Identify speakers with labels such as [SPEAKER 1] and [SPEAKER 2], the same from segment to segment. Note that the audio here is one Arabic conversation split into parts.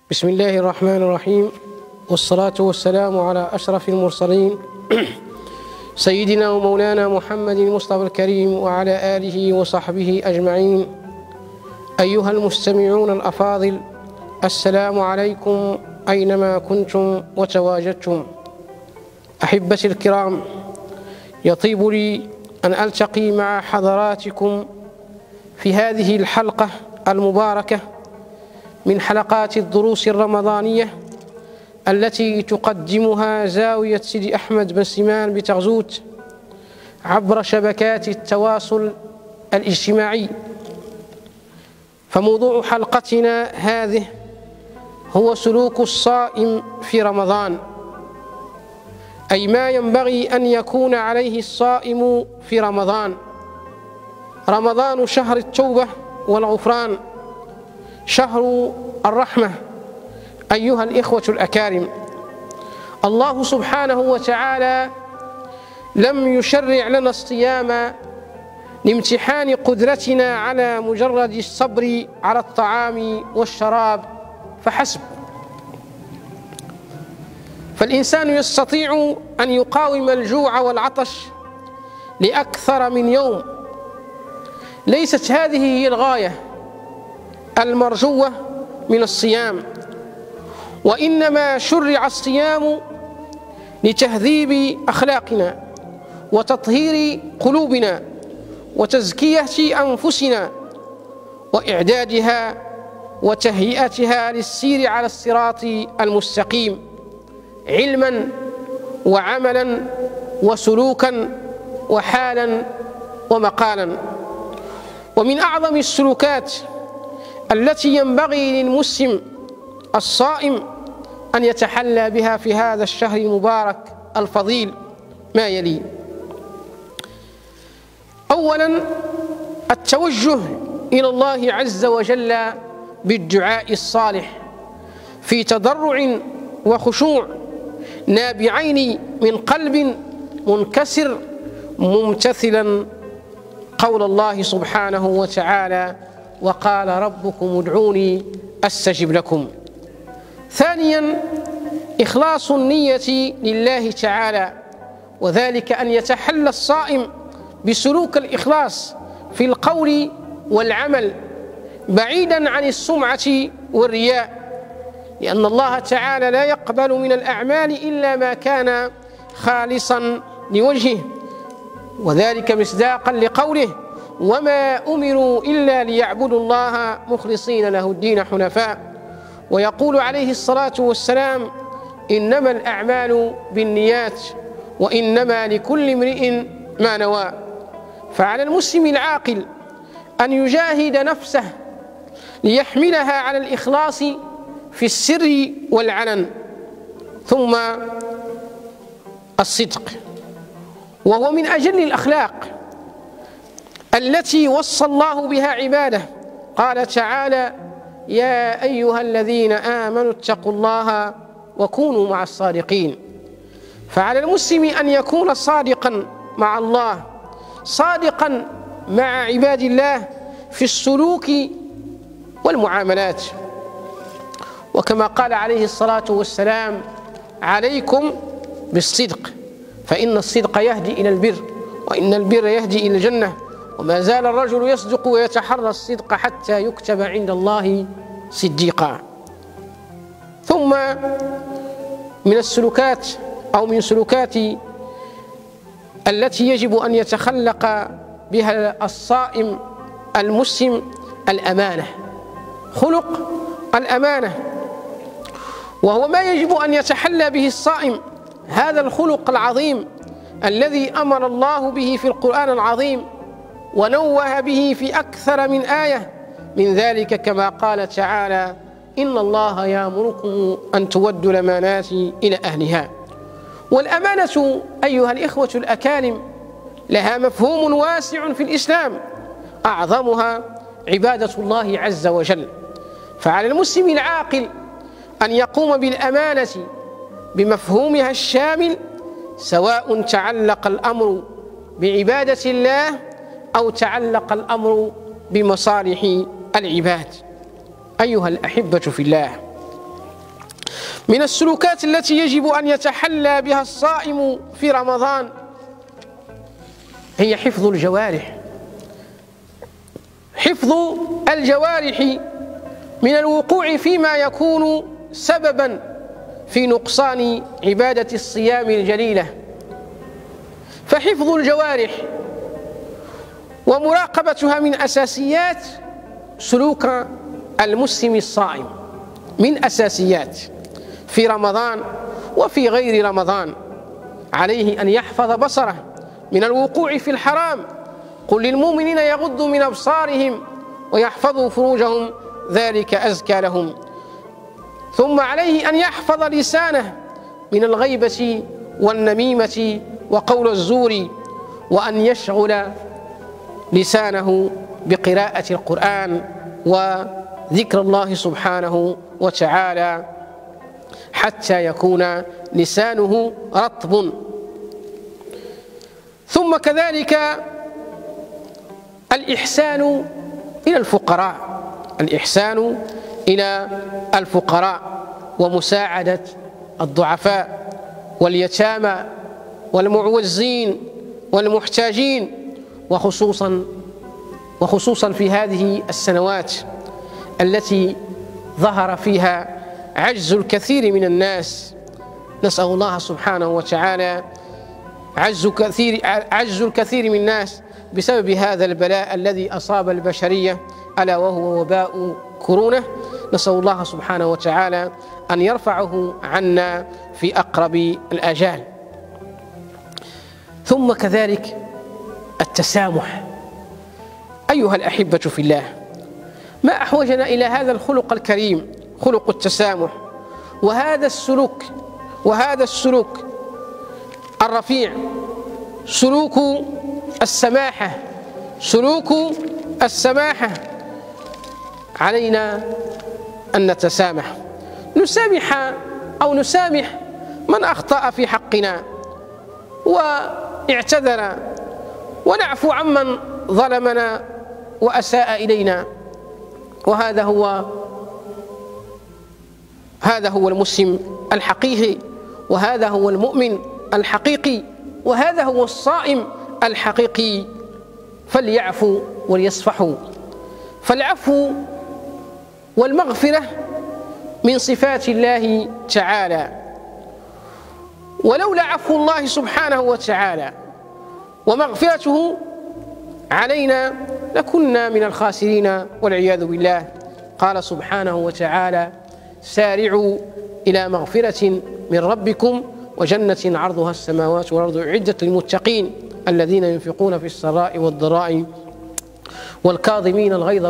[SPEAKER 1] بسم الله الرحمن الرحيم، والصلاة والسلام على أشرف المرسلين سيدنا ومولانا محمد المصطفى الكريم وعلى آله وصحبه أجمعين. أيها المستمعون الأفاضل، السلام عليكم أينما كنتم وتواجدتم. أحبتي الكرام، يطيب لي أن ألتقي مع حضراتكم في هذه الحلقة المباركة من حلقات الدروس الرمضانية التي تقدمها زاوية سيدي أحمد بن سيمان بتغزوت عبر شبكات التواصل الاجتماعي. فموضوع حلقتنا هذه هو سلوك الصائم في رمضان، أي ما ينبغي أن يكون عليه الصائم في رمضان. رمضان شهر التوبة والغفران، شهر الرحمة. أيها الإخوة الأكارم، الله سبحانه وتعالى لم يشرع لنا الصيام لامتحان قدرتنا على مجرد الصبر على الطعام والشراب فحسب، فالإنسان يستطيع أن يقاوم الجوع والعطش لأكثر من يوم. ليست هذه هي الغاية المرجوة من الصيام، وإنما شرع الصيام لتهذيب أخلاقنا وتطهير قلوبنا وتزكية أنفسنا وإعدادها وتهيئتها للسير على الصراط المستقيم، علما وعملا وسلوكا وحالا ومقالا. ومن أعظم السلوكات التي ينبغي للمسلم الصائم أن يتحلى بها في هذا الشهر المبارك الفضيل ما يلي: أولا، التوجه إلى الله عز وجل بالدعاء الصالح في تضرع وخشوع نابعين من قلب منكسر ممتثلا قول الله سبحانه وتعالى: وقال ربكم ادعوني أستجب لكم. ثانيا، إخلاص النية لله تعالى، وذلك أن يتحلى الصائم بسلوك الإخلاص في القول والعمل بعيدا عن السمعة والرياء، لأن الله تعالى لا يقبل من الأعمال إلا ما كان خالصا لوجهه، وذلك مصداقا لقوله: وما أمروا إلا ليعبدوا الله مخلصين له الدين حنفاء. ويقول عليه الصلاة والسلام: إنما الأعمال بالنيات وإنما لكل امرئ ما نوى. فعلى المسلم العاقل أن يجاهد نفسه ليحملها على الإخلاص في السر والعلن. ثم الصدق، وهو من أجل الأخلاق التي وصى الله بها عباده. قال تعالى: يا أيها الذين آمنوا اتقوا الله وكونوا مع الصادقين. فعلى المسلم أن يكون صادقا مع الله، صادقا مع عباد الله في السلوك والمعاملات. وكما قال عليه الصلاة والسلام: عليكم بالصدق فإن الصدق يهدي إلى البر وإن البر يهدي إلى الجنة، وما زال الرجل يصدق ويتحرى الصدق حتى يكتب عند الله صديقا. ثم من السلوكات أو من سلوكات التي يجب أن يتخلق بها الصائم المسلم الأمانة، خلق الأمانة، وهو ما يجب أن يتحلى به الصائم. هذا الخلق العظيم الذي أمر الله به في القرآن العظيم ونوه به في أكثر من آية، من ذلك كما قال تعالى: إن الله يأمركم أن تودوا الأمانات إلى أهلها. والأمانة أيها الإخوة الأكارم لها مفهوم واسع في الإسلام، أعظمها عبادة الله عز وجل. فعلى المسلم العاقل أن يقوم بالأمانة بمفهومها الشامل، سواء تعلق الأمر بعبادة الله أو تعلق الأمر بمصالح العباد. أيها الأحبة في الله، من السلوكات التي يجب أن يتحلى بها الصائم في رمضان هي حفظ الجوارح. حفظ الجوارح من الوقوع فيما يكون سببا في نقصان عبادة الصيام الجليلة. فحفظ الجوارح ومراقبتها من أساسيات سلوك المسلم الصائم، من أساسيات في رمضان وفي غير رمضان. عليه أن يحفظ بصره من الوقوع في الحرام. قل للمؤمنين يغضوا من أبصارهم ويحفظوا فروجهم ذلك أزكى لهم. ثم عليه أن يحفظ لسانه من الغيبة والنميمة وقول الزور، وأن يشغل لسانه بقراءة القرآن وذكر الله سبحانه وتعالى حتى يكون لسانه رطب. ثم كذلك الإحسان إلى الفقراء، الإحسان إلى الفقراء ومساعدة الضعفاء واليتامى والمعوزين والمحتاجين، وخصوصا في هذه السنوات التي ظهر فيها عجز الكثير من الناس. نسأل الله سبحانه وتعالى عجز الكثير من الناس بسبب هذا البلاء الذي أصاب البشرية، ألا وهو وباء كورونا. نسأل الله سبحانه وتعالى أن يرفعه عنا في أقرب الآجال. ثم كذلك التسامح. أيها الأحبة في الله، ما أحوجنا إلى هذا الخلق الكريم، خلق التسامح، وهذا السلوك الرفيع، سلوك السماحة. علينا أن نتسامح، نسامح من أخطأ في حقنا واعتذر، ونعفو عمن ظلمنا وأساء إلينا. وهذا هو المسلم الحقيقي، وهذا هو المؤمن الحقيقي، وهذا هو الصائم الحقيقي. فليعفوا وليصفحوا. فالعفو والمغفرة من صفات الله تعالى، ولولا عفو الله سبحانه وتعالى ومغفرته علينا لكنا من الخاسرين والعياذ بالله. قال سبحانه وتعالى: سارعوا إلى مغفرة من ربكم وجنة عرضها السماوات والأرض أعدت للمتقين الذين ينفقون في السراء والضراء والكاظمين الغيظ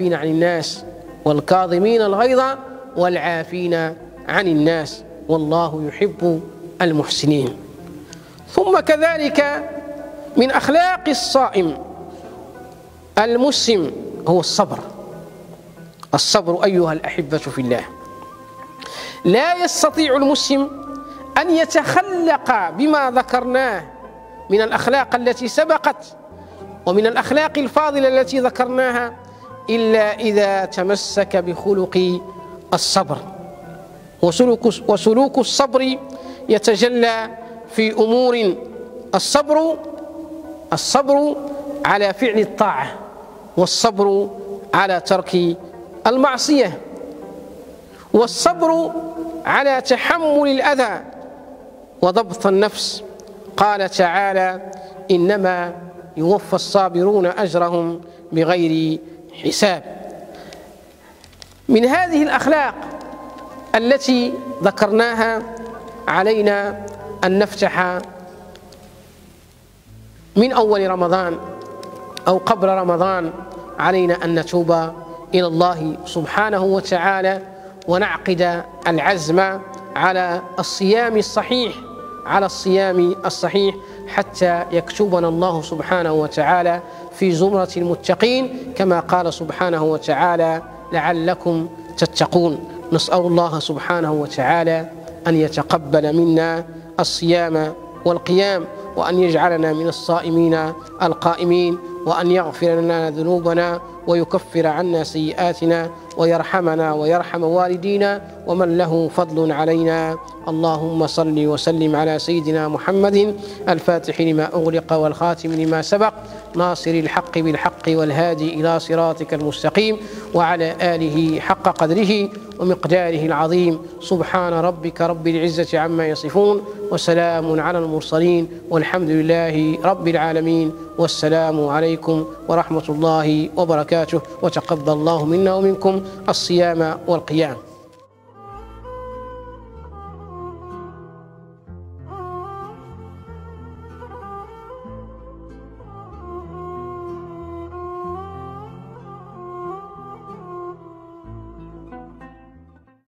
[SPEAKER 1] والعافين عن الناس والله يحب المحسنين. ثم كذلك من أخلاق الصائم المسلم هو الصبر أيها الأحبة في الله. لا يستطيع المسلم أن يتخلق بما ذكرناه من الأخلاق التي سبقت ومن الأخلاق الفاضلة التي ذكرناها إلا إذا تمسك بخلق الصبر. وسلوك الصبر يتجلى في أمور: الصبر على فعل الطاعة، والصبر على ترك المعصية، والصبر على تحمل الأذى وضبط النفس. قال تعالى: إنما يوفى الصابرون أجرهم بغير حساب. من هذه الأخلاق التي ذكرناها علينا أن نفتح من أول رمضان أو قبل رمضان، علينا أن نتوب إلى الله سبحانه وتعالى ونعقد العزم على الصيام الصحيح حتى يكتبنا الله سبحانه وتعالى في زمرة المتقين، كما قال سبحانه وتعالى: لعلكم تتقون. نسأل الله سبحانه وتعالى أن يتقبل منا الصيام والقيام، وأن يجعلنا من الصائمين القائمين، وأن يغفر لنا ذنوبنا ويكفر عنا سيئاتنا ويرحمنا ويرحم والدينا ومن له فضل علينا. اللهم صل وسلم على سيدنا محمد الفاتح لما أغلق والخاتم لما سبق ناصر الحق بالحق والهادي إلى صراطك المستقيم وعلى آله حق قدره ومقداره العظيم. سبحان ربك رب العزة عما يصفون وسلام على المرسلين والحمد لله رب العالمين. والسلام عليكم ورحمة الله وبركاته، وتقبل الله منا ومنكم الصيام والقيام.